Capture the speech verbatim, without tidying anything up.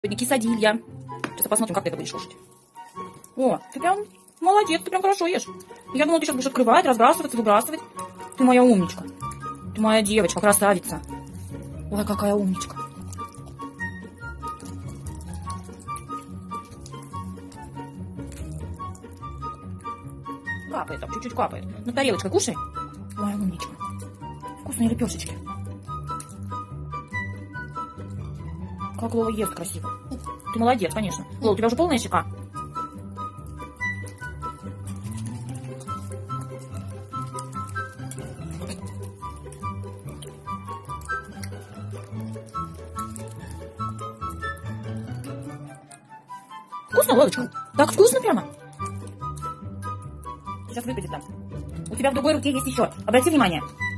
Сегодня кисадилья. Сейчас посмотрим, как ты это будешь кушать. О, ты прям молодец, ты прям хорошо ешь. Я думала, ты сейчас будешь открывать, разбрасываться, выбрасывать. Ты моя умничка. Ты моя девочка, красавица. Ой, какая умничка. Капает так, чуть-чуть капает. На тарелочкой кушай. Ой, умничка. Вкусные лепешечки. Как Лола ест красиво. Ты молодец, конечно. Лола, у тебя уже полная щека? Вкусно, Лолочка? Так вкусно прямо? Сейчас выпадет там. У тебя в другой руке есть еще. Обрати внимание.